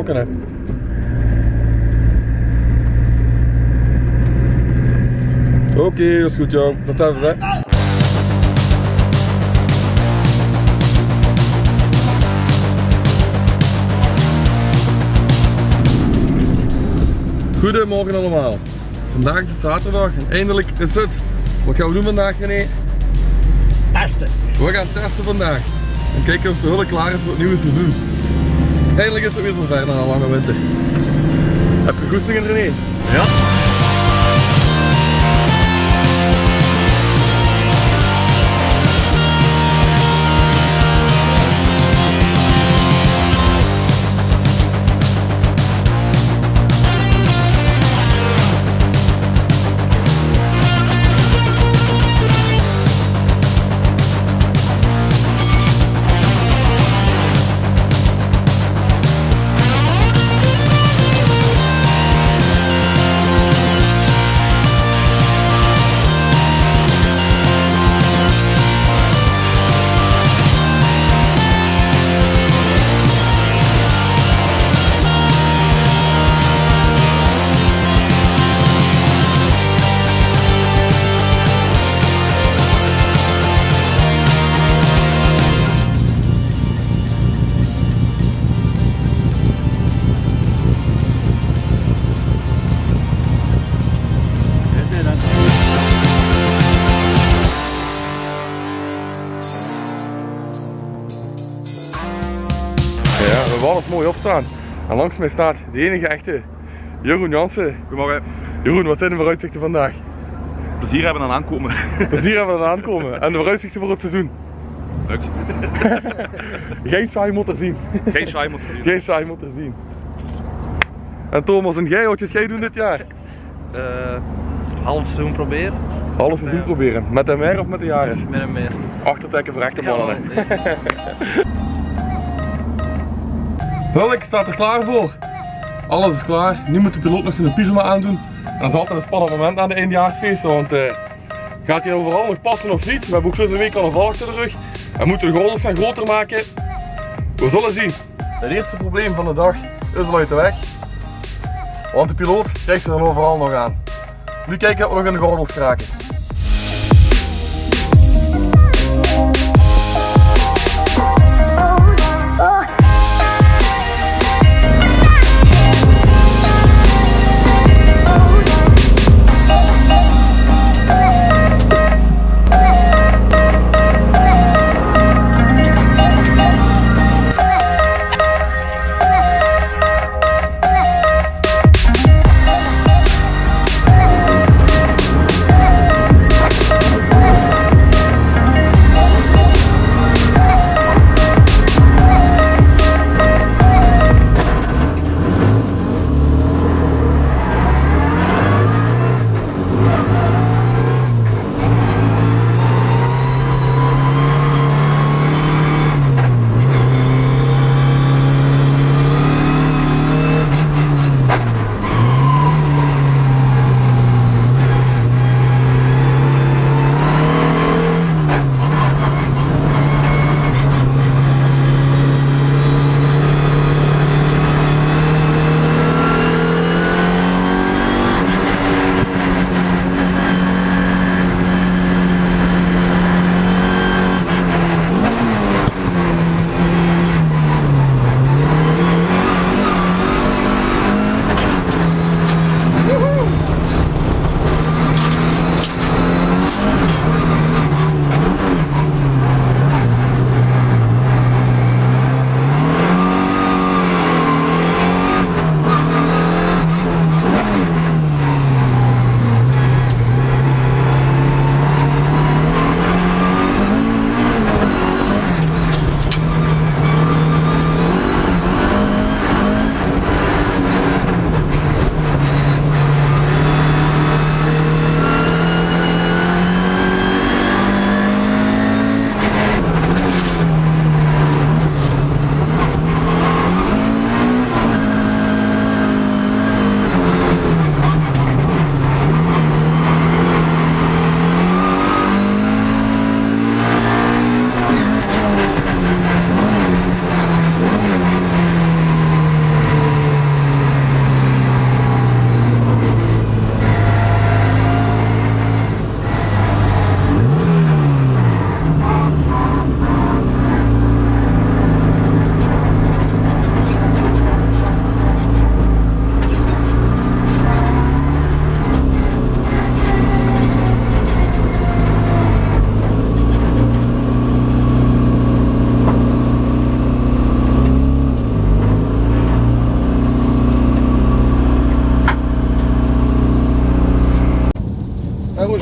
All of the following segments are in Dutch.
vertrokken. Hè. Oké, dat is goed, Jan. Dat zijn we, hè. Goedemorgen allemaal. Vandaag is het zaterdag en eindelijk is het. Wat gaan we doen vandaag, René? Testen. We gaan testen vandaag. En kijken of de hulp klaar is voor het nieuwe seizoen. Eindelijk is het weer zover na een lange winter. Heb je goestingen, René? Ja. Ja, we hadden het mooi opstaan. En langs mij staat de enige echte Jeroen Jansen. Goedemorgen. Jeroen, wat zijn de vooruitzichten vandaag? Plezier hebben aan aankomen. Plezier hebben we aan aankomen. En de vooruitzichten voor het seizoen? Niks. Geen saai motor zien. Geen saai moeten zien. Geen saai motor zien. En Thomas, en jij, wat gaat jij doen dit jaar? Half seizoen proberen. Half seizoen proberen. Met de MR of met de Yaris? Met een meer. Achtertrekken voor echte mannen. Ja, Hulk staat er klaar voor. Alles is klaar. Nu moet de piloot nog zijn pyjama aandoen. Dat is altijd een spannend moment aan de eindjaarsfeesten, want gaat hij overal nog passen of niet? We hebben ook zo'n week al een val achter de rug. En moeten de gordels gaan groter maken. We zullen zien. Het eerste probleem van de dag is al uit de weg. Want de piloot krijgt ze dan overal nog aan. Nu kijken of we nog in de gordels kraken.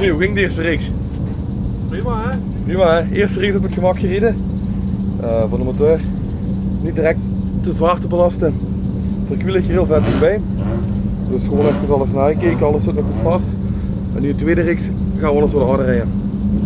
Tommy, hoe ging de eerste reeks? Prima hè? Prima hè, eerste reeks op het gemak gereden. Van de motor. Niet direct te zwaar te belasten. Het circuit ligt hier heel vet dichtbij. Dus gewoon even alles nagekeken, alles zit nog goed vast. En nu de tweede reeks gaan we alles wat harder rijden.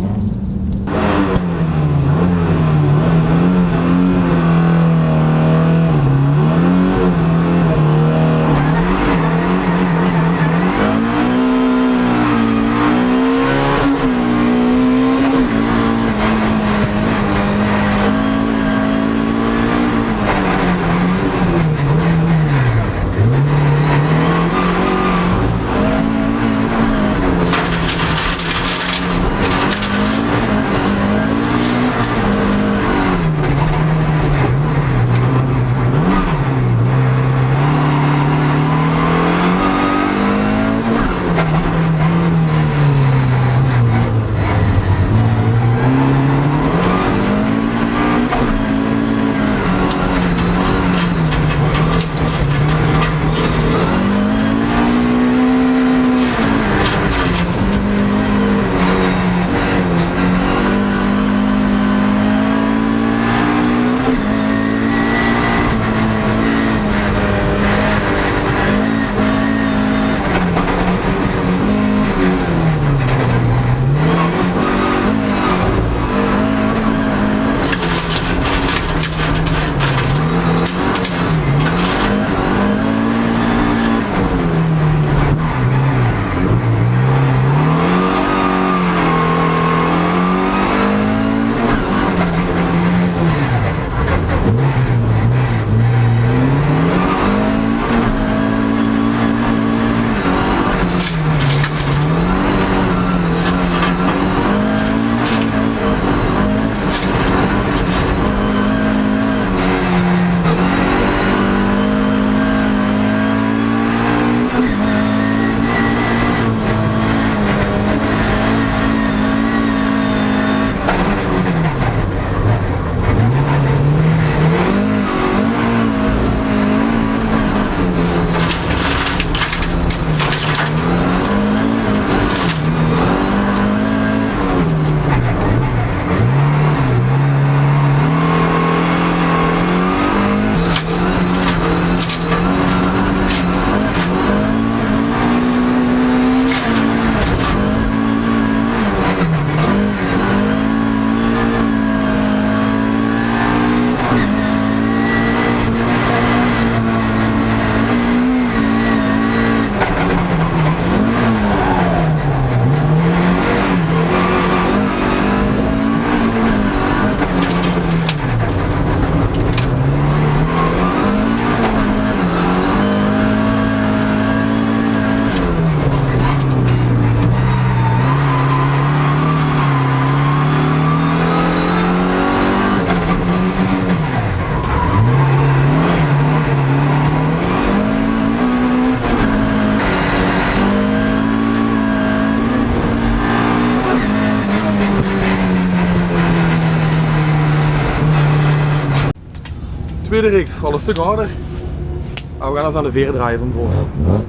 Tweede reeks, al een stuk harder. En we gaan eens aan de veer draaien van voren.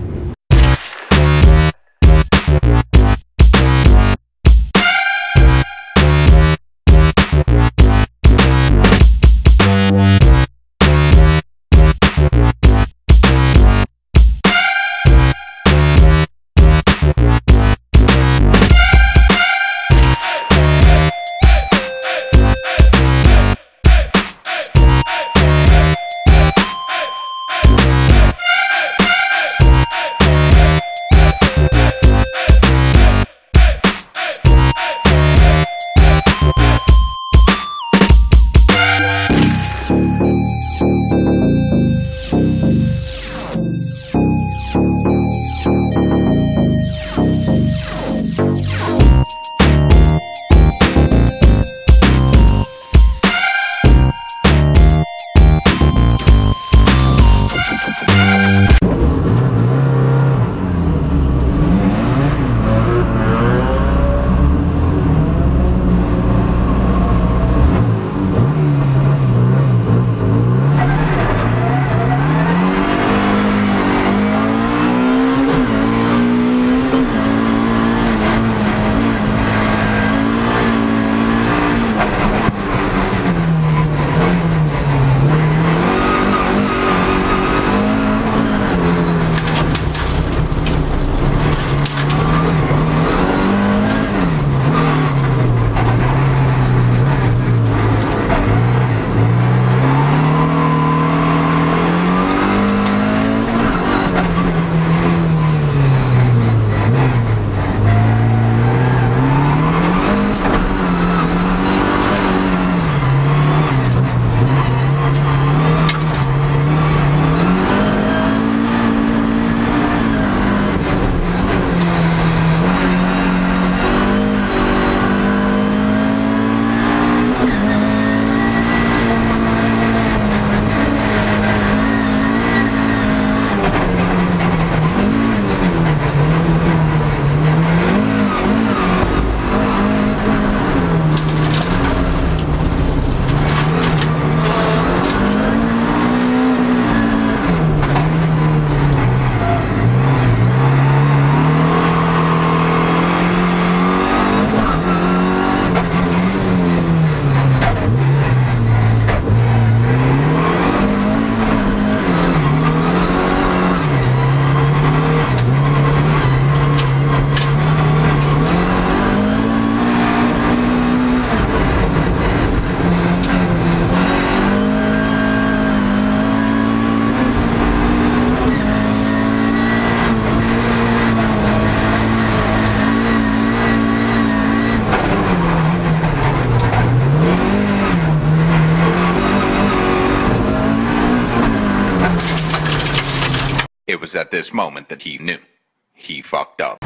was at this moment that he knew. He fucked up.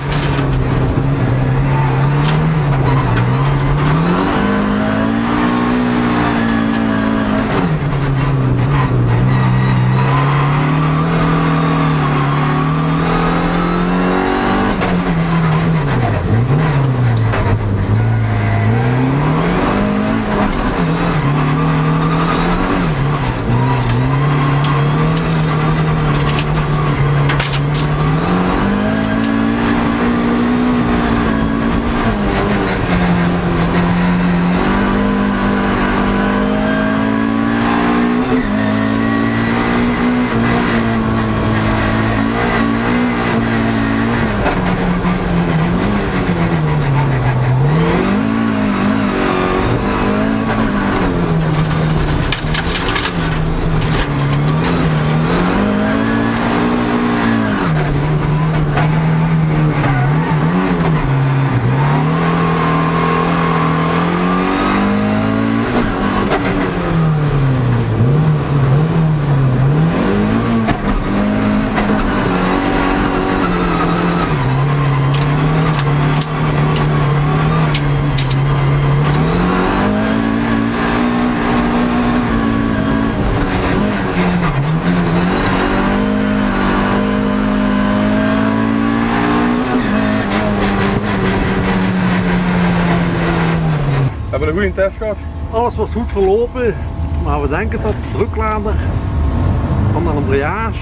We hebben een goede test gehad. Alles was goed verlopen, maar we denken dat de druklader van de embrayage,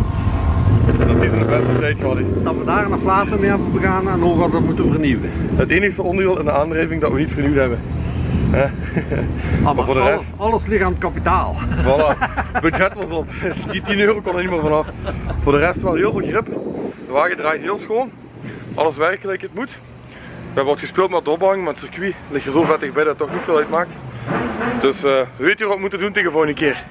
Dat is in de beste tijd gehad is. dat we daar een aflater mee hebben begaan en nog hadden moeten vernieuwen. Het enige onderdeel in de aandrijving dat we niet vernieuwd hebben. Maar voor de rest, Alles ligt aan het kapitaal. voilà, het budget was op. Die 10 euro kon er niet meer vanaf. Voor de rest wel heel veel grip. De wagen draait heel schoon. Alles werkt gelijk het moet. We hebben wat gespeeld met de ophang, maar het circuit ligt er zo vettig bij dat het toch niet veel uitmaakt. Dus weet je wat we moeten doen tegen de volgende keer.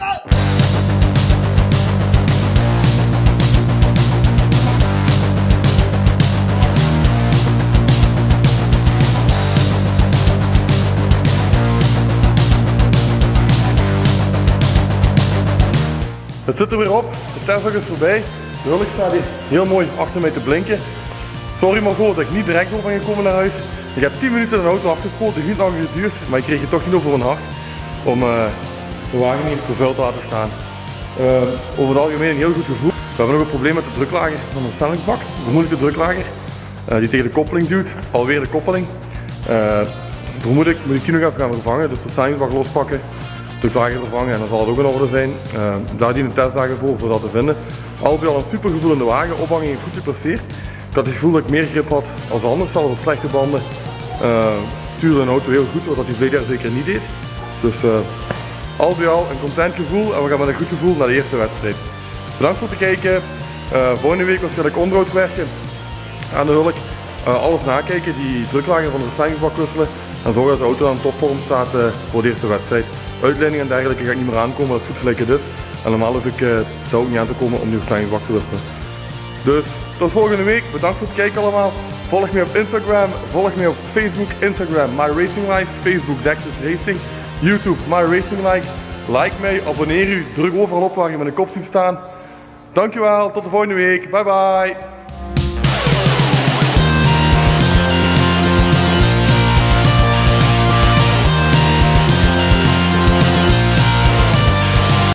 Het zit er weer op, de testdag is voorbij. De hulk staat hier heel mooi achter mij te blinken. Sorry Margot dat ik niet direct door ben gekomen naar huis. Ik heb 10 minuten in de auto afgespoeld, het heeft niet lang geduurd, maar ik kreeg het toch niet over mijn hart om de wagen niet vervuild te laten staan. Over het algemeen een heel goed gevoel. We hebben nog een probleem met de druklager van de versnellingsbak, vermoedelijk de druklager die tegen de koppeling duwt, alweer de koppeling. Vermoedelijk moet ik die nog even gaan vervangen, dus de versnellingsbak lospakken, de druklager vervangen en dan zal het ook in orde zijn. Daar dienen testdagen voor dat te vinden. Al bij al een super gevoel in de wagen, ophanging heeft goed gepresteerd. Ik had het gevoel dat ik meer grip had als anders, zelfs op slechte banden. Stuurde een auto heel goed, wat hij verleden jaar zeker niet deed. Dus al bij al een content gevoel en we gaan met een goed gevoel naar de eerste wedstrijd. Bedankt voor het kijken. Volgende week waarschijnlijk onderhoudswerken aan de hulk. Alles nakijken, die druklager van de versnellingsbak wisselen en zorgen dat de auto aan topvorm staat voor de eerste wedstrijd. Uitleiding en dergelijke ga ik niet meer aankomen, dat is goed gelijk het is. En normaal hoef ik daar ook niet aan te komen om die versnellingsbak te wisselen. Dus tot volgende week, bedankt voor het kijken allemaal. Volg mij op Instagram, volg mij op Facebook, Instagram MyRacingLife, Facebook Dexys Racing, YouTube MyRacingLife. Like mij, abonneer u, druk overal op waar je mijn kop ziet staan. Dankjewel, tot de volgende week, bye bye.